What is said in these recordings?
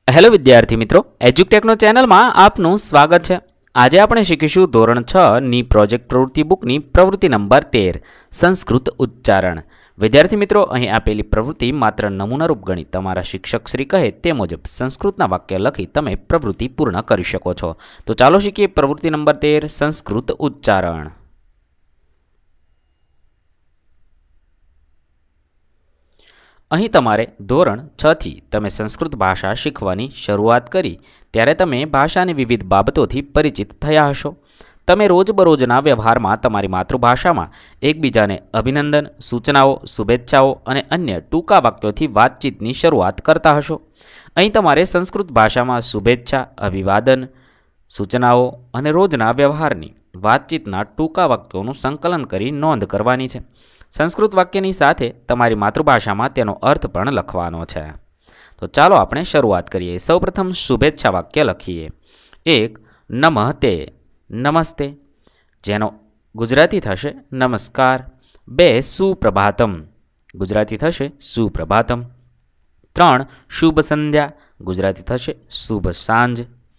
Hello विद्यार्थी मित्रों, एज्युकटेकनो channel में आपનું स्वागत है। आज આપણે શીખીશું ધોરણ 6 ની પ્રોજેક્ટ પ્રવૃત્તિ બુકની પ્રવૃત્તિ નંબર 13 સંસ્કૃત ઉચ્ચારણ। વિદ્યાર્થી મિત્રો, અહીં આપેલી પ્રવૃત્તિ માત્ર નમૂનારૂપ ગણી તમારા શિક્ષક શ્રી કહે તે મુજબ સંસ્કૃતના વાક્ય લખી તમે પ્રવૃત્તિ પૂર્ણ કરી શકો છો। તો ચાલો શીખીએ પ્રવૃત્તિ નંબર 13 સંસ્કૃત ઉચ્ચારણ। અહીં તમારે ધોરણ 6 થી તમે સંસ્કૃત ભાષા શીખવાની શરૂઆત કરી ત્યારે તમે ભાષાની વિવિધ બાબતોથી પરિચિત થયા હશો। તમે રોજબરોજના વ્યવહારમાં તમારી માતૃભાષામાં એકબીજાને અભિનંદન, સૂચનાઓ, શુભેચ્છાઓ અને અન્ય ટૂંકા વાક્યોથી વાતચીતની શરૂઆત કરતા હશો। અહીં તમારે સંસ્કૃત ભાષામાં શુભેચ્છા, અભિવાદન, સૂચનાઓ અને રોજના વ્યવહારની વાતચીતના ટૂંકા વાક્યોનું સંકલન કરી નોંધ કરવાની છે। संस्कृत वाक्यनी साथे तमारी मातृभाषा में तेनो अर्थ पण लखवानो छे। तो चालो आपणे शरूआत करीए। सौप्रथम शुभेच्छा वाक्य लखीए। एक नमस्ते, नमस्ते जेनो गुजराती थशे नमस्कार। बे सुप्रभातम गुजराती थशे सुप्रभातम। त्रण शुभ संध्या गुजराती थशे शुभ सांज।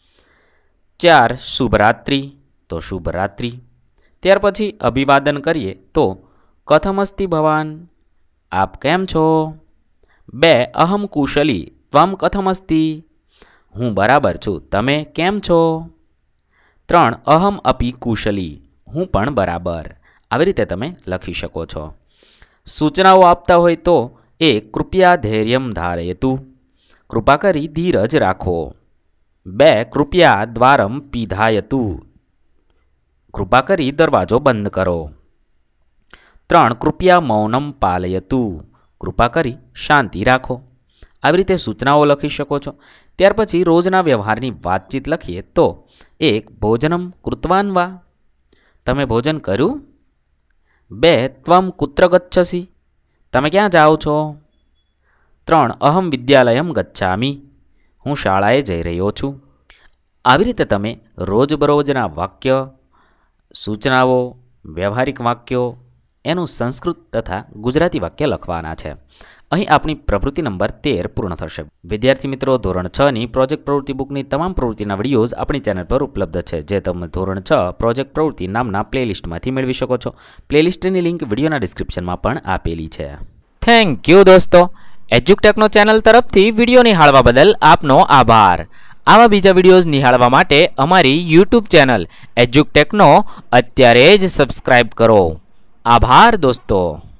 चार शुभरात्रि तो शुभरात्रि। त्यार पछी अभिवादन करीए तो कथमस्ति भवान, आप केम छो। बे अहम कुशली त्वम कथमस्ति, हूँ बराबर छूँ तमे केम छो। त्रण अहम अपि कुशली, हूँ पण बराबर। આવી રીતે તમે લખી શકો છો। સૂચનાઓ આપતા હોય તો એક કૃપયા ધૈર્યમ ધારયતુ, કૃપા કરી ધીરજ રાખો। બે કૃપયા દ્વારમ પિધાયતુ, કૃપા કરી દરવાજો બંધ કરો। त्रण कृपया मौनम पालयतु, कृपा करी शांति राखो। આવી રીતે સૂચનાઓ લખી શકો છો। ત્યાર પછી રોજના વ્યવહારની વાતચીત લખીએ તો એક ભોજનમ કૃતવાન વા, તમે ભોજન કર્યું। બે ત્વમ કુત્ર ગચ્છસि, તમે ક્યાં જાઓ છો। ત્રણ અહમ વિદ્યાલયમ ગચ્છામિ, હું શાળાએ જઈ રહ્યો છું। આવી રીતે તમે રોજબરોજના વાક્ય, સૂચનાઓ, વ્યવહારિક વાક્યો एनु संस्कृत तथा गुजराती वाक्य लखवाना है। अहीं आपणी प्रवृत्ति नंबर 13 पूर्ण थशे। विद्यार्थी मित्रों, धोरण 6 नी प्रोजेक्ट प्रवृत्ति बुकनी तमाम प्रवृत्तिना विडियोज आपणी चेनल पर उपलब्ध है, जे तमे धोरण 6 प्रोजेक्ट प्रवृत्ति नामना प्लेलिस्टमांथी मेळवी शको छो। प्लेलिस्टनी लिंक विडियोना डिस्क्रिप्शनमां पण आपेली छे। थैंक यू दोस्तों। एज्युकटेकनो चेनल तरफथी विडियो निहाळवा बदल आपनो आभार। आवा बीजा विडियोज निहाळवा माटे अमारी यूट्यूब चेनल एज्युकटेकनो अत्यारे ज सब्सक्राइब करो। आभार दोस्तों।